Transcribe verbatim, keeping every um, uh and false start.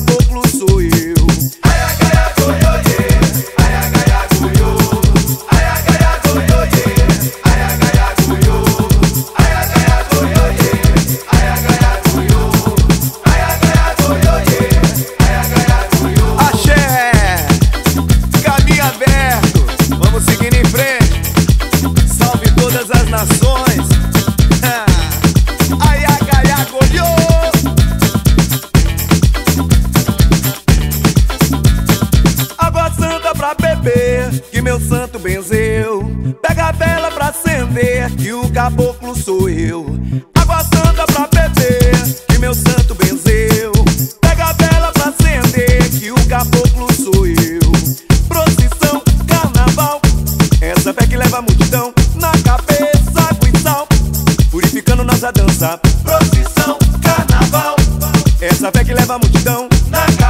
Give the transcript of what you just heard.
caboclo sou eu. Nações, ai, ai, ai, ai, golhou. Água santa pra beber, que meu santo benzeu. Pega a vela pra acender, que o caboclo sou eu. Água santa pra beber, que meu santo benzeu. Pega a vela pra acender, que o caboclo sou eu. Procissão, carnaval, essa fé que leva a multidão na cabeça. Purificando nossa dança. Procissão, carnaval, essa fé que leva a multidão na